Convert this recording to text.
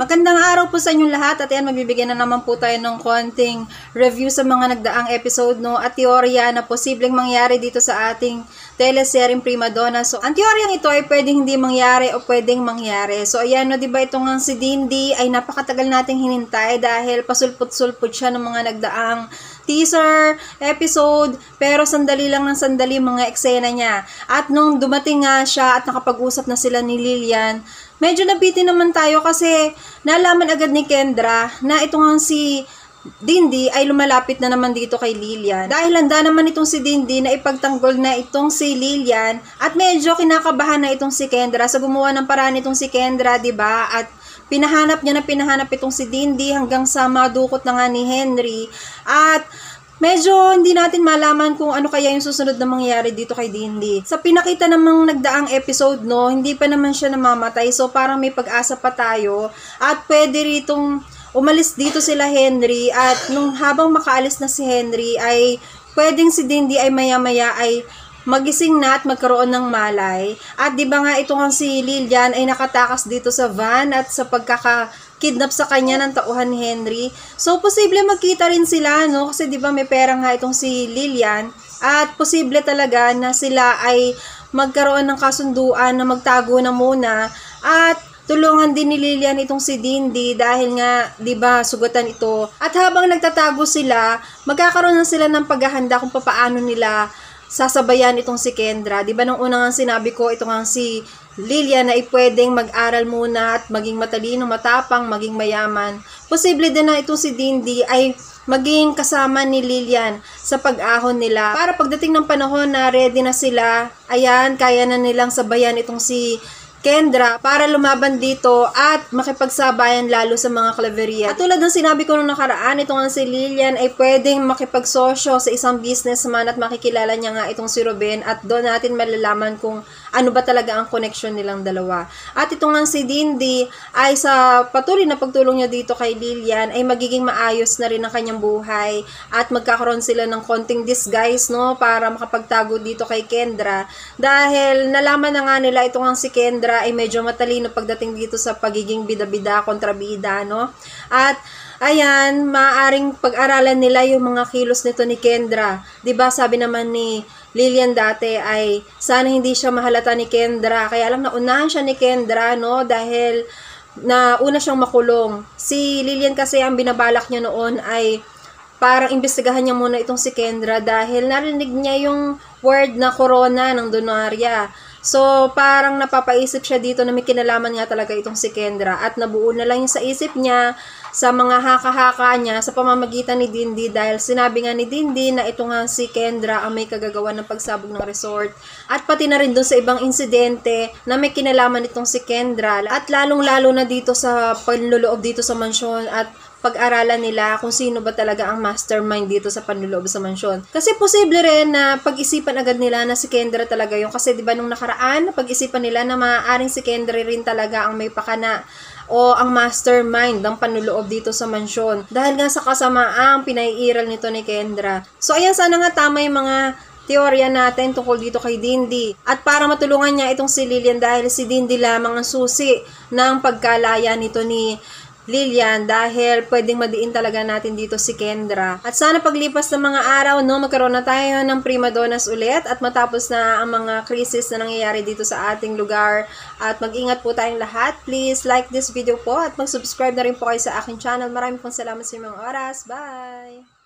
Magandang araw po sa inyong lahat at yan magbibigay na naman po tayo ng konting review sa mga nagdaang episode no at teorya na posibleng mangyari dito sa ating teleseryeng Prima Donnas. So ang teoryang ito ay pwedeng hindi mangyari o pwedeng mangyari. So ayan no, diba ito nga si Dindi ay napakatagal nating hinintay dahil pasulput-sulput siya ng mga nagdaang teaser, episode, pero sandali lang ng sandali mga eksena niya. At nung dumating nga siya at nakapag-usap na sila ni Lilian, medyo nabitin naman tayo kasi nalaman agad ni Kendra na ito nga si Dindi ay lumalapit na naman dito kay Lilian. Dahil handa naman itong si Dindi na ipagtanggol na itong si Lilian at medyo kinakabahan na itong si Kendra sa gumawa ng paraan itong si Kendra, 'di ba? At pinahanap niya na pinahanap itong si Dindi hanggang sa madukot na nga ni Henry. At medyo hindi natin malaman kung ano kaya yung susunod na mangyayari dito kay Dindi. Sa pinakita namang nagdaang episode, no, hindi pa naman siya namamatay. So parang may pag-asa pa tayo. At pwede ritong umalis dito sila Henry. At nung habang makaalis na si Henry, ay pwedeng si Dindi ay maya-maya ay magising na at magkaroon ng malay. At di ba nga ito nga si Lilian ay nakatakas dito sa van at sa pagkakidnap sa kanya ng tauhan ni Henry. So posible magkita rin sila, no? Kasi di ba may pera nga itong si Lilian at posible talaga na sila ay magkaroon ng kasunduan na magtago na muna at tulungan din ni Lilian itong si Dindi dahil nga, di ba, sugatan ito. At habang nagtatago sila, magkakaroon na sila ng paghahanda kung paano nila sasabayan itong si Kendra. Di ba nung una nga sinabi ko, ito nga si Lilian na pwedeng mag-aral muna at maging matalino, matapang, maging mayaman. Posible din na itong si Dindi ay maging kasama ni Lilian sa pag-ahon nila. Para pagdating ng panahon na ready na sila, ayan, kaya na nilang sabayan itong si Kendra para lumaban dito at makipagsabayan lalo sa mga klaverya. At tulad ng sinabi ko nung nakaraan, ito nga si Lilian ay pwedeng makipagsosyo sa isang businessman at makikilala niya nga itong si Ruben at doon natin malalaman kung ano ba talaga ang connection nilang dalawa. At ito nga si Dindi ay sa patuloy na pagtulong niya dito kay Lilian ay magiging maayos na rin ang kanyang buhay at magkakaroon sila ng konting disguise, no, para makapagtago dito kay Kendra dahil nalaman na nga nila ito nga si Kendra ay medyo matalino pagdating dito sa pagiging bida-bida kontra bida, no? At ayan, maaaring pag-aralan nila yung mga kilos nito ni Kendra. 'Di ba sabi naman ni Lilian dati ay sana hindi siya mahalata ni Kendra. Kaya lang naunahan siya ni Kendra, no, dahil nauna siyang makulong. Si Lilian kasi ang binabalak niya noon ay parang imbestigahan niya muna itong si Kendra dahil narinig niya yung word na corona ng Donaria. So, parang napapaisip siya dito na may kinalaman nga talaga itong si Kendra at nabuo na lang yung sa isip niya sa mga haka-haka niya sa pamamagitan ni Dindi dahil sinabi nga ni Dindi na ito nga si Kendra ang may kagagawa ng pagsabog ng resort at pati na rin doon sa ibang insidente na may kinalaman itong si Kendra at lalong-lalo na dito sa panloloob dito sa mansyon at pag-aralan nila kung sino ba talaga ang mastermind dito sa panloloob sa mansyon. Kasi posible rin na pag-isipan agad nila na si Kendra talaga yung kasi diba nung nakaraan, pag-isipan nila na maaaring si Kendra rin talaga ang may pakana o ang mastermind ng panloloob dito sa mansyon. Dahil nga sa kasamaang pinaiiral nito ni Kendra. So ayan, sana nga tama yung mga teorya natin tungkol dito kay Dindi. At para matulungan niya itong si Lilian dahil si Dindi lamang ang susi ng pagkalaya nito ni Lilian dahil pwedeng madiin talaga natin dito si Kendra. At sana paglipas ng mga araw, no, magkaroon na tayo ng Prima Donnas ulit at matapos na ang mga krisis na nangyayari dito sa ating lugar. At mag-ingat po tayong lahat. Please like this video po at mag-subscribe na rin po kayo sa aking channel. Maraming pong salamat sa inyong oras. Bye!